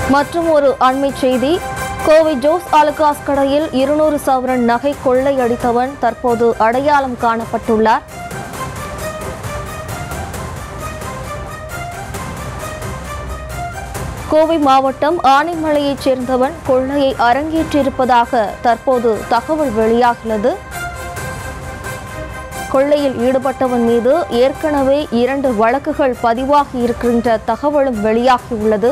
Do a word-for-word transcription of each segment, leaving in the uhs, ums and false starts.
மற்றும் ஒரு அண்மை செய்தி. கோவை ஜோஸ் ஆலுகாஸ் கடையில் இருநூறு சவரன் நகை கொள்ளையடித்தவன் தற்போது அடையாளம் காணப்பட்டுள்ளார். கோவை மாவட்டம் ஆனைமலையைச் சேர்ந்தவன் கொள்ளையை அரங்கேற்றியிருப்பதாக தற்போது தகவல் வெளியாகிறது. கொள்ளையில் ஈடுபட்டவன் மீது ஏற்கனவே இரண்டு வழக்குகள் பதிவாகி இருக்கின்ற தகவலும் வெளியாகியுள்ளது.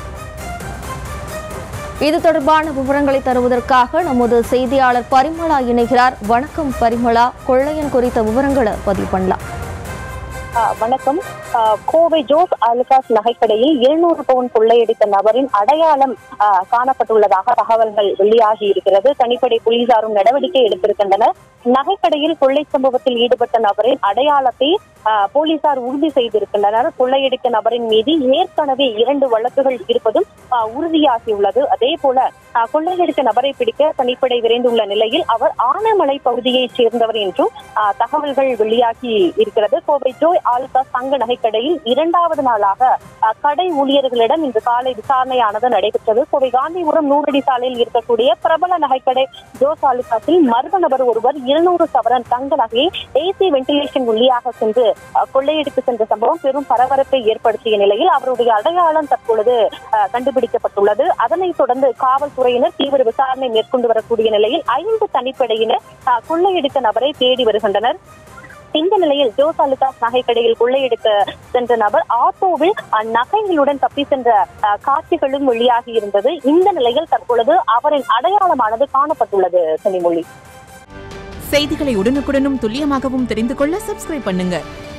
இது தொடர்பான விவரங்களை தருவதற்காக நமது செய்தியாளர் பரிமளா இணைகிறார். வணக்கம் பரிமளா, கொள்ளையன் குறித்த விவரங்களை பதிவு பண்ணலாம். வணக்கம். கோவை ஜோஸ் ஆலுகாஸ் நகைக்கடையில் இருநூறு பவுன் கொள்ளையடித்த நபரின் அடையாளம் காணப்பட்டுள்ளதாக தகவல்கள் வெளியாகி இருக்கிறது. தனிப்படை போலீசாரும் நடவடிக்கை எடுத்திருக்கின்றனர். நகைக்கடையில் கொள்ளை சம்பவத்தில் ஈடுபட்ட நபரின் அடையாளத்தை போலீசார் உறுதி செய்திருக்கின்றனர். கொள்ளையடித்த நபரின் மீது ஏற்கனவே இரண்டு வழக்குகள் இருப்பதும் உறுதியாகியுள்ளது. அதே போல கொள்ளையடித்த நபரை பிடிக்க தனிப்படை விரைந்துள்ள நிலையில் அவர் ஆனைமலை பகுதியைச் சேர்ந்தவர் என்றும் தகவல்கள் வெளியாகி இருக்கிறது. கோவை ஜோஸ் ஆலுகாஸ் தங்க நகைக்கடையில் இரண்டாவது நாளாக கடை ஊழியர்களிடம் இன்று காலை விசாரணையானது நடைபெற்றது. கோவை காந்திபுரம் நூறடி சாலையில் இருக்கக்கூடிய பிரபல நகைக்கடை ஜோஸ் ஆலுகாஸில் மர்ம நபர் ஒருவர் இருநூறு சவரன் தங்க நகையை ஏசி வென்டிலேஷன் வழியாக சென்று கொள்ளையடித்து சென்ற சம்பவம் பெரும் பரபரப்பை ஏற்படுத்திய நிலையில் அவருடைய அடையாளம் தற்பொழுது கண்டுபிடிக்கப்பட்டுள்ளது. அதனைத் தொடர்ந்து காவல்துறையினர் தீவிர விசாரணை மேற்கொண்டு வரக்கூடிய நிலையில் ஐந்து தனிப்படையினர் கொள்ளையடித்த நபரை தேடி வருகின்றனர். இந்த நிலையில் ஜோஸ் ஆலுகாஸ் நகைக்கடையில் கொள்ளையடித்த சென்ற நபர் ஆட்டோவில் நகைகளுடன் தப்பி சென்ற காட்சிகளும் வெளியாகி இருந்தது. இந்த நிலையில் தற்பொழுது அவரின் அடையாளமானது காணப்பட்டுள்ளது. செனிமொழி, செய்திகளை உடனுக்குடனும் துல்லியமாகவும் தெரிந்து கொள்ள சப்ஸ்கிரைப் பண்ணுங்க.